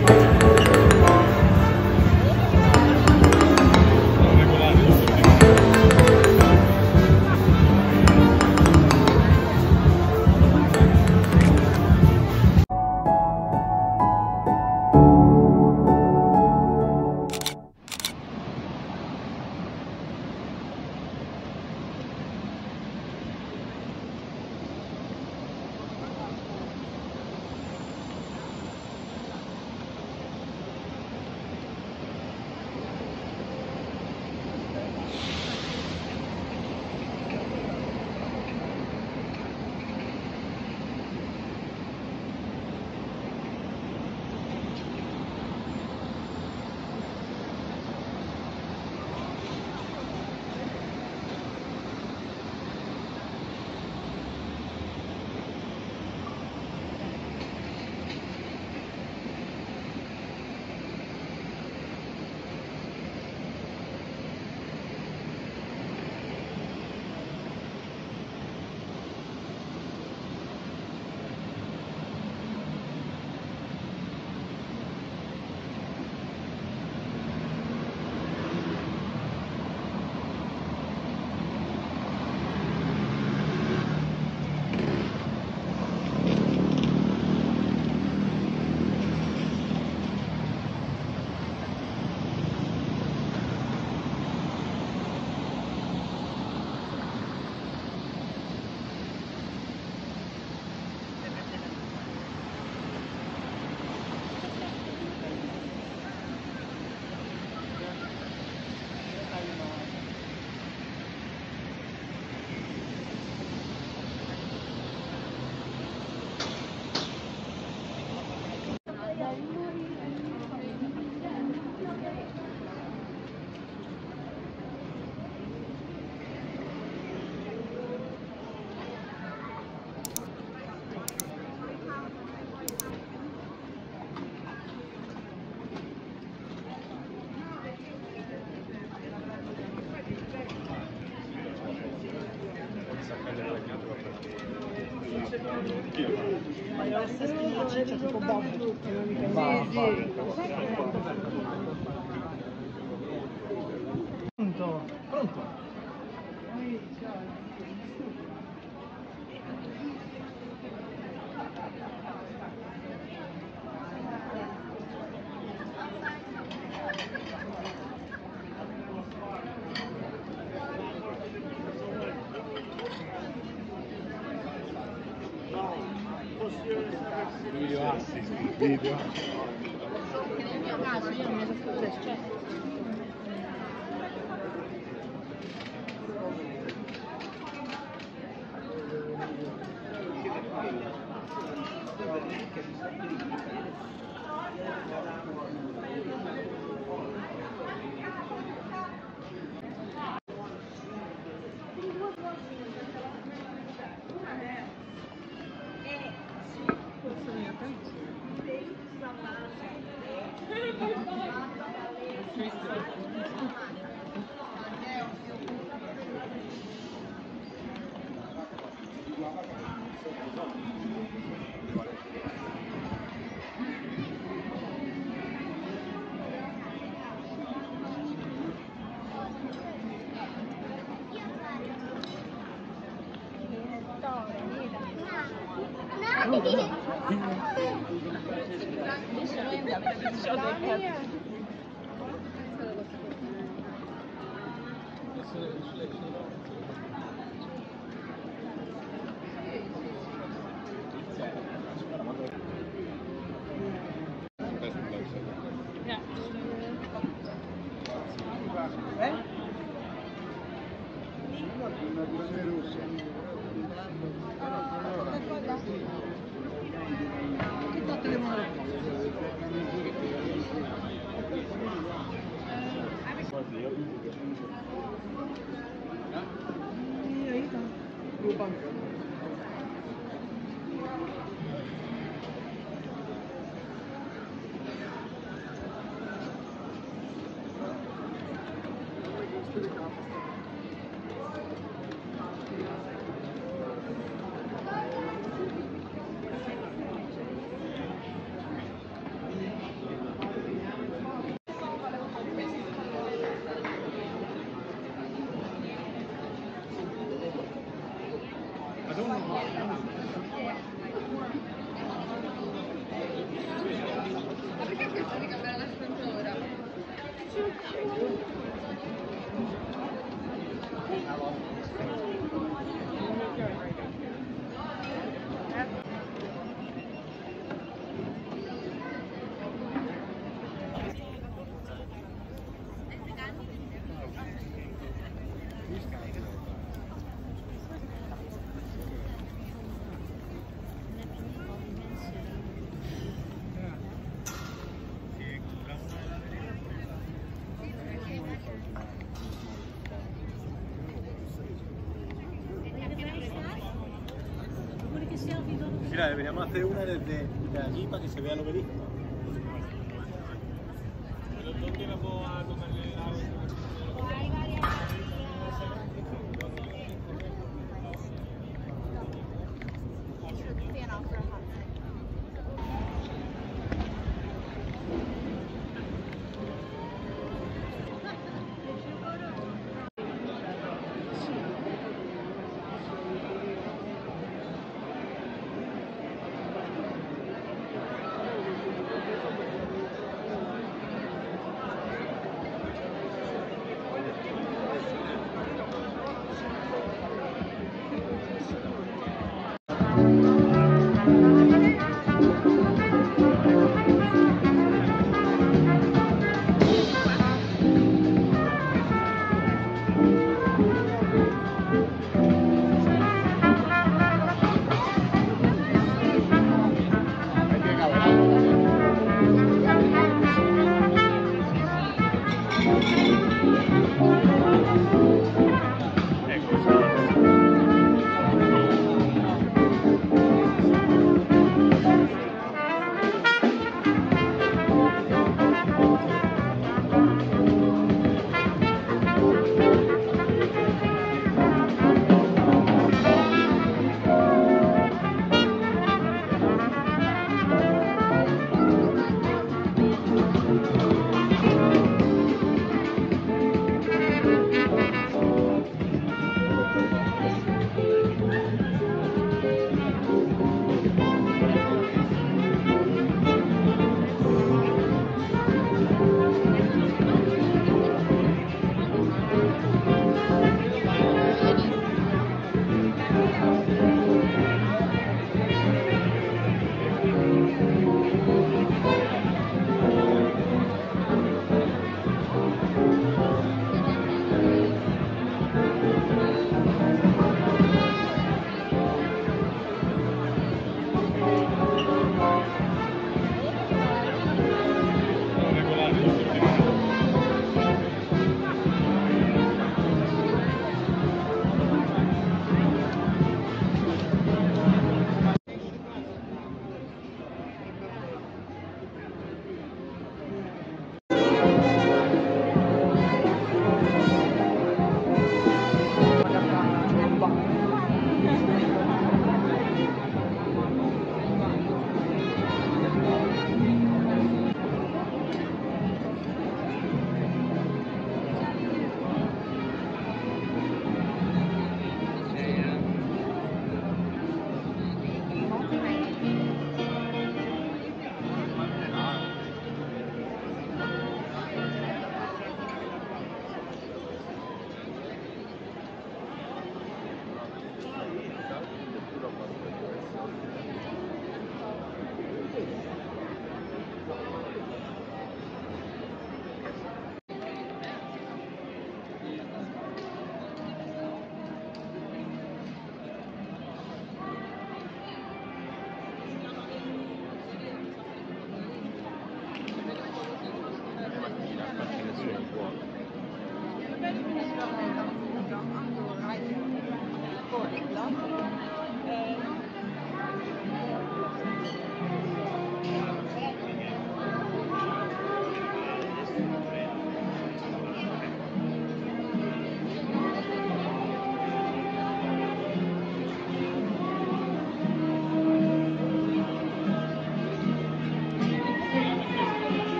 Ma la stessa ciccia tipo Bob. Pronto? Pronto? Video assist, video. Nel mio caso io non mi sono fatto cioè. Mira, deberíamos hacer una desde allí para que se vea el obelisco. ¿Dónde vamos a tomarle el agua?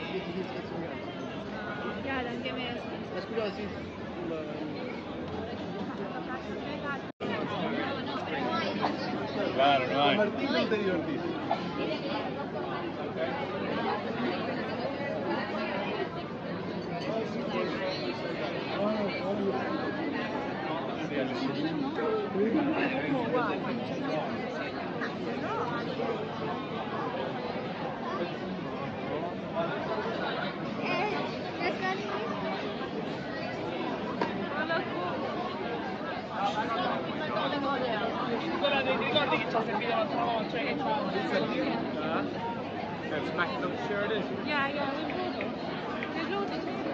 Chiara, anche me. Scusa, sì. Claro, no hay. Martín non te divertís. Quella dei ricordi che ci ha servito l'altra volta, cioè che c'ha... Smack them sure it is. Yeah, there's loads of them.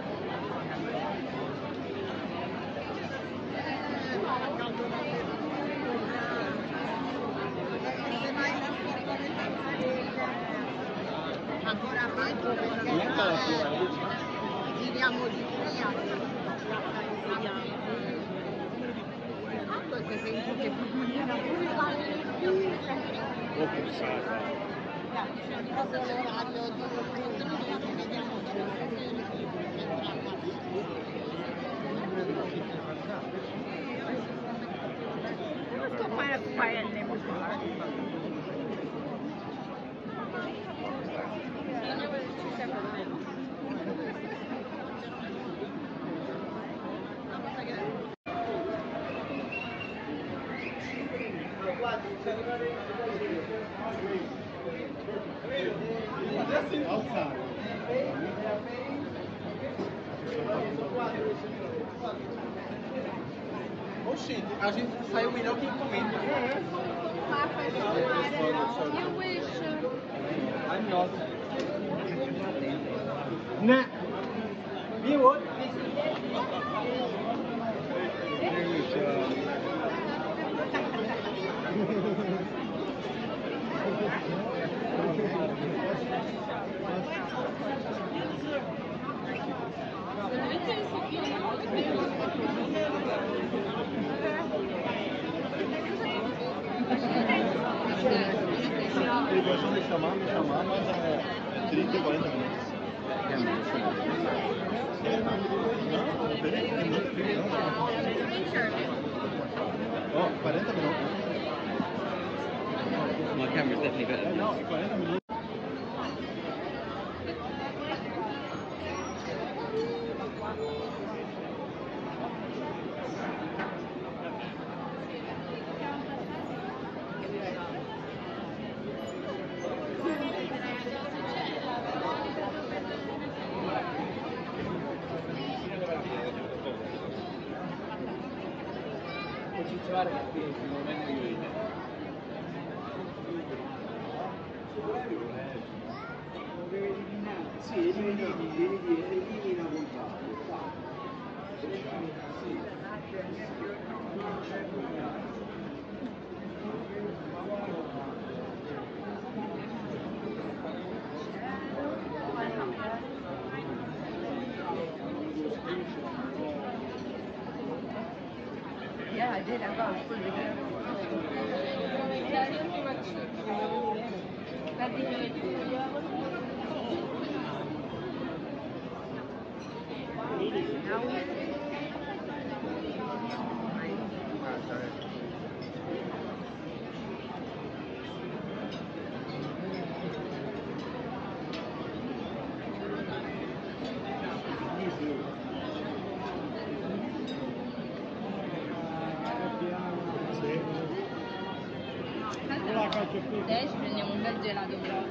Ancora peggio perché viviamo di qui perché penso che Oh, pensate. proprio l'orario di vediamo Let's go find a quiet neighborhood. Oh shit, a gente saiu melhor que encomenda. You wish. I'm not. Nah. You would? Ele gostou de chamar, me chamar, mas é 30 e 40 minutos. Oh, 40 minutos. My camera's definitely better than No, this. 40 minutos. Sì, elimina voltaggio. Yeah, I did. I got a full video. Adesso prendiamo un bel gelato però.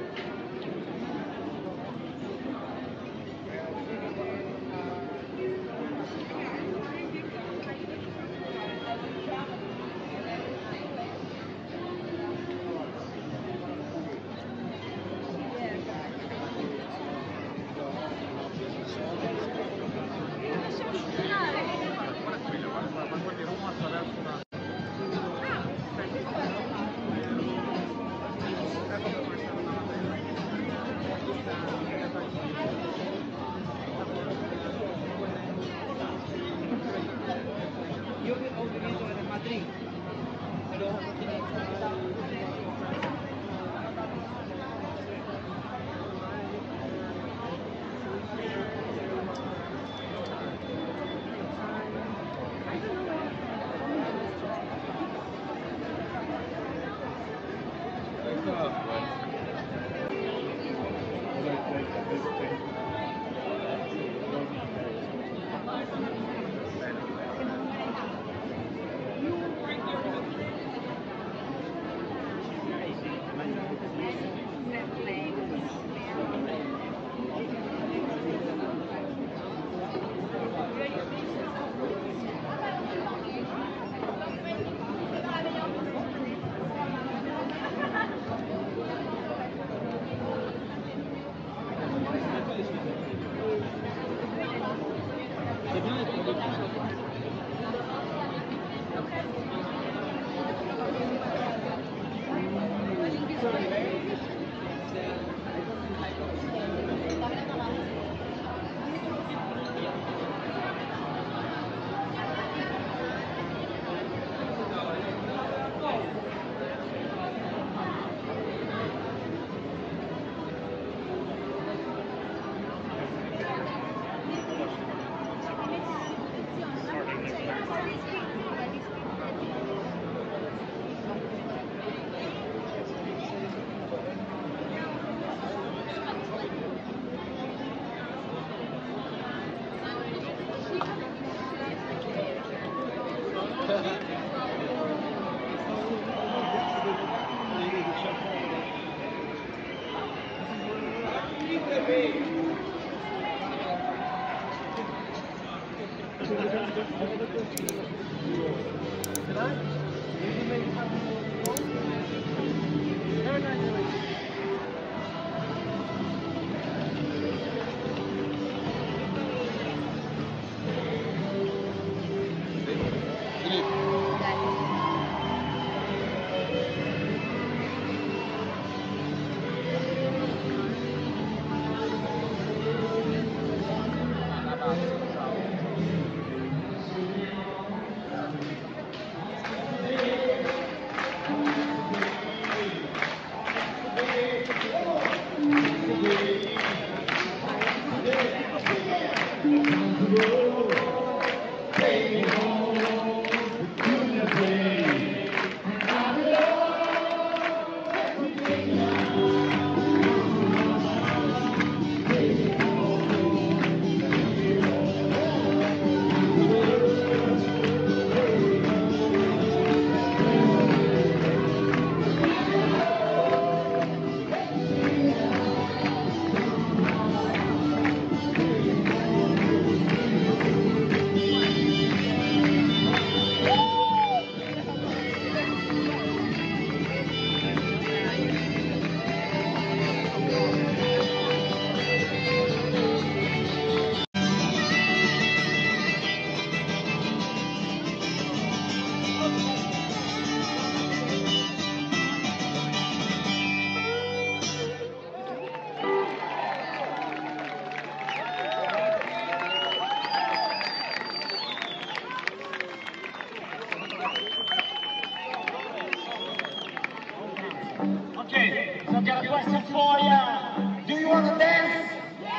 Okay, so I've got a question for you. Do you want to dance?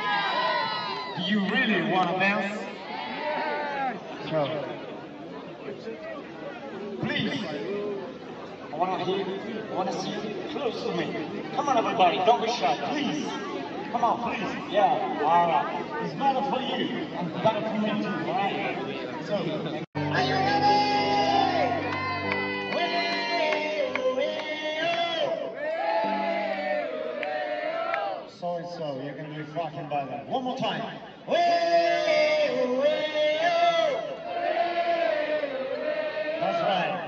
Yeah. Do you really want to dance? So, please, I want to see you close to me. Come on, everybody, don't be shy, please. Come on, please. Yeah, all right. It's better for you and better for me too, all right? So, are you ready? So you're going to be rocking by that. One more time. That's right.